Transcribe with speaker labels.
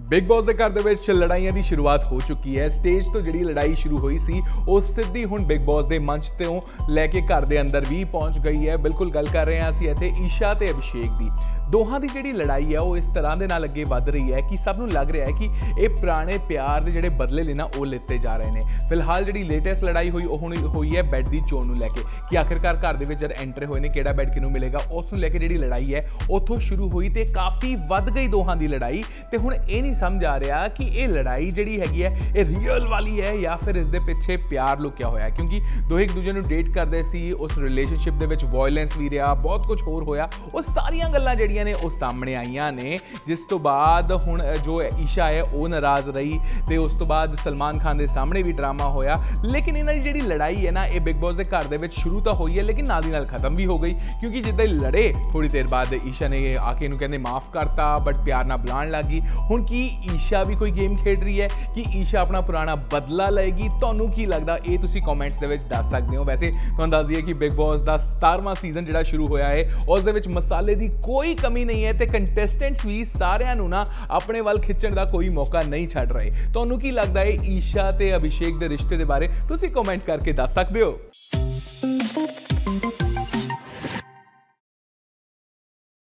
Speaker 1: Big boss के घर ਦੇ ਲੜਾਈਆਂ ਦੀ ਸ਼ੁਰੂਆਤ ਹੋ ਚੁੱਕੀ ਹੈ। ਸਟੇਜ ਤੋਂ ਜਿਹੜੀ ਲੜਾਈ ਸ਼ੁਰੂ ਹੋਈ ਸੀ ਉਹ ਸਿੱਧੀ ਹੁਣ ਬਿਗ ਬॉस ਦੇ ਮੰਚ ਤੋਂ ਲੈ ਕੇ ਘਰ ਦੇ ਅੰਦਰ ਵੀ ਪਹੁੰਚ ਗਈ ਹੈ। ਬਿਲਕੁਲ ਗੱਲ ਕਰ ਰਹੇ ਹਾਂ ਅਸੀਂ ਇੱਥੇ ਈਸ਼ਾ ਤੇ ਅਭਿਸ਼ੇਕ ਦੀ। ਦੋਹਾਂ ਦੀ ਜਿਹੜੀ ਲੜਾਈ ਹੈ ਉਹ ਇਸ ਤਰ੍ਹਾਂ ਦੇ ਨਾਲ ਅੱਗੇ ਵੱਧ ਰਹੀ ਹੈ ਕਿ ਸਭ ਨੂੰ ਲੱਗ ਰਿਹਾ ਹੈ ਕਿ ਇਹ ਪੁਰਾਣੇ ਪਿਆਰ ਦੇ ਜਿਹੜੇ ਬਦਲੇ ਲੈਣਾ ਉਹ ਲਿੱਤੇ ਜਾ ਰਹੇ ਨੇ। ਫਿਲਹਾਲ ਜਿਹੜੀ ਲੇਟੈਸਟ ਲੜਾਈ ਹੋਈ ਉਹ ਹੁਣ ਹੋਈ ਹੈ ਬੈੱਡ ਦੀ ਚੋਣ ਨੂੰ ਲੈ ਕੇ ਕਿ ਆਖਿਰਕਾਰ ਘਰ ਦੇ ਵਿੱਚ ਜਦ ਐਂਟਰ ਹੋਏ ਨੇ ਕਿਹੜਾ ਬੈੱਡ ਕਿਹਨੂੰ ਮਿਲੇਗਾ, ਉਸ ਨੂੰ ਲੈ ਕੇ ਜਿਹੜੀ ਲੜਾਈ ਹੈ ਉੱਥੋਂ ਸ਼ੁਰੂ ਹੋਈ ਤੇ ਕਾਫੀ ਵੱਧ ਗਈ ਦੋਹਾਂ ਦੀ ਲੜਾਈ। ਤੇ ਹੁਣ ਇਹ ਨਹੀਂ ਸਮਝ ਆ ਰਿਹਾ ਕਿ ਇਹ ਲੜਾਈ ਜਿਹੜੀ ਹੈਗੀ ਹੈ ਇਹ ਰੀਅਲ ਵਾਲੀ ਹੈ ਜਾਂ ਫਿਰ ਇਸ ਦੇ ਪਿੱਛੇ ਪਿਆਰ ਲੁਕਿਆ ਹੋਇਆ, ਕਿਉਂਕਿ ਦੋਹੇ ਇੱਕ ਦੂਜੇ ਨੂੰ ਡੇਟ ਕਰਦੇ ਸੀ, ਉਸ ਰਿਲੇਸ਼ਨਸ਼ਿਪ ਦੇ ਵਿੱਚ ਵਾਇਲੈਂਸ ਵੀ ਰਿਹਾ, ਬਹੁਤ ਕੁਝ ਹੋਰ ਹੋਇਆ। ਉਹ ਸਾਰੀਆਂ ਗੱਲਾਂ ਜਿਹੜੀਆਂ ਨੇ ਉਹ ਸਾਹਮਣੇ ਆਈਆਂ ਨੇ, ਜਿਸ ਤੋਂ ਬਾਅਦ ਹੁਣ ਜੋ ਈਸ਼ਾ ਹੈ ਉਹ ਨਾਰਾਜ਼ ਰਹੀ ਤੇ ਉਸ ਤੋਂ ਬਾਅਦ ਸਲਮਾਨ ਖਾਨ ਦੇ ਸਾਹਮਣੇ ਵੀ ਡਰਾਮਾ ਹੋਇਆ। ਲੇਕਿਨ ਇਹਨਾਂ ਦੀ ਜਿਹੜੀ ਲੜਾਈ ਹੈ ਨਾ ਇਹ ਬਿਗ ਬॉस ਦੇ ਘਰ ਦੇ ਵਿੱਚ ਸ਼ੁਰੂ ਤਾਂ ਹੋਈ ਹੈ ਲੇਕਿਨ ਨਾਲ ਦੀ ਨਾਲ ਖਤਮ ਵੀ ਹੋ ਗਈ, ਕਿਉਂਕਿ ਜਿੱਦਾਂ ਹੀ ਲੜੇ ਥੋੜੀ ਦੇਰ ਬਾਅਦ ਈਸ਼ਾ ਨੇ ਆ ਕੇ ਇਹਨੂੰ ਕਹਿੰਦੇ ਮਾਫ ਕਰਤਾ ਬਟ ਪਿਆਰ ਨਾਲ ਬੁਲਾਉਣ ਲੱਗ ਗਈ। ਹੁਣ ਕੀ ਈਸ਼ਾ ਵੀ ਕੋਈ ਗੇਮ ਖੇਡ ਰਹੀ ਹੈ ਕਿ ਈਸ਼ਾ ਆਪਣਾ ਪੁਰਾਣਾ ਬਦਲਾ ਲਏਗੀ? ਤੁਹਾਨੂੰ ਕੀ ਲੱਗਦਾ ਇਹ ਤੁਸੀਂ ਕਮੈਂਟਸ ਦੇ ਵਿੱਚ ਦੱਸ ਸਕਦੇ ਹੋ। ਵੈਸੇ ਤੁਹਾਨੂੰ ਦੱਸ ਦਈਏ ਕਿ ਬਿਗ ਬॉस ਦਾ 17ਵਾਂ ਸੀਜ਼ਨ ਜਿਹੜਾ ਸ਼ੁਰੂ ਹੋਇਆ ਹੈ ਉਸ ਦੇ ਵਿੱਚ ਮਸਾਲੇ ਦੀ ਕੋਈ ਕਮੀ ਨਹੀਂ ਹੈ ਤੇ ਕੰਟੈਸਟੈਂਟਸ ਵੀ ਸਾਰਿਆਂ ਨੂੰ ਨਾ ਆਪਣੇ ਵੱਲ ਖਿੱਚਣ ਦਾ ਕੋਈ ਮੌਕਾ ਨਹੀਂ ਛੱਡ ਰਹੇ। ਤੁਹਾਨੂੰ ਕੀ ਲੱਗਦਾ ਹੈ ਈਸ਼ਾ ਤੇ ਅਭਿਸ਼ੇਕ ਦੇ ਰਿਸ਼ਤੇ ਦੇ ਬਾਰੇ? ਤੁਸੀਂ ਕਮੈਂਟ ਕਰਕੇ ਦੱਸ ਸਕਦੇ ਹੋ।